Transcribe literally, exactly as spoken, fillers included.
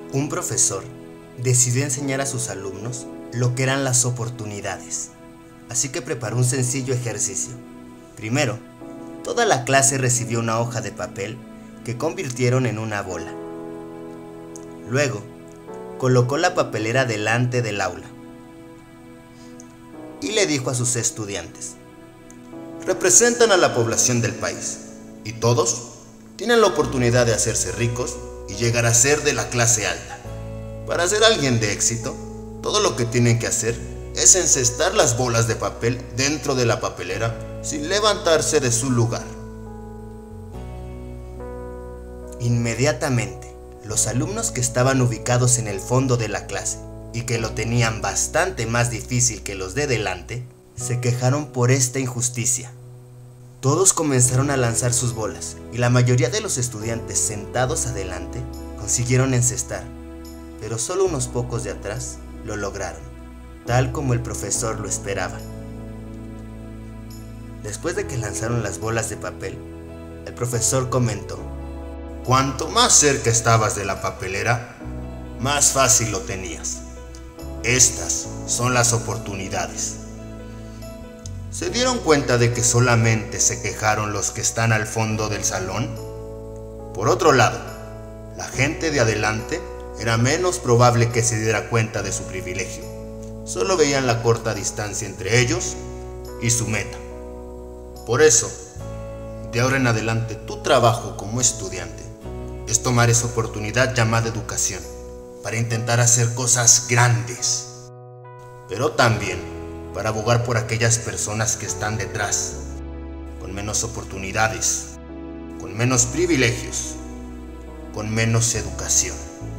Un profesor decidió enseñar a sus alumnos lo que eran las oportunidades, así que preparó un sencillo ejercicio. Primero, toda la clase recibió una hoja de papel que convirtieron en una bola. Luego, colocó la papelera delante del aula y le dijo a sus estudiantes: representan a la población del país y todos tienen la oportunidad de hacerse ricos y llegar a ser de la clase alta. Para ser alguien de éxito, todo lo que tienen que hacer es encestar las bolas de papel dentro de la papelera sin levantarse de su lugar. Inmediatamente, los alumnos que estaban ubicados en el fondo de la clase y que lo tenían bastante más difícil que los de delante, se quejaron por esta injusticia. Todos comenzaron a lanzar sus bolas y la mayoría de los estudiantes sentados adelante consiguieron encestar, pero solo unos pocos de atrás lo lograron, tal como el profesor lo esperaba. Después de que lanzaron las bolas de papel, el profesor comentó: cuanto más cerca estabas de la papelera, más fácil lo tenías. Estas son las oportunidades. ¿Se dieron cuenta de que solamente se quejaron los que están al fondo del salón? Por otro lado, la gente de adelante era menos probable que se diera cuenta de su privilegio. Solo veían la corta distancia entre ellos y su meta. Por eso, de ahora en adelante, tu trabajo como estudiante es tomar esa oportunidad llamada educación para intentar hacer cosas grandes, pero también para abogar por aquellas personas que están detrás, con menos oportunidades, con menos privilegios, con menos educación.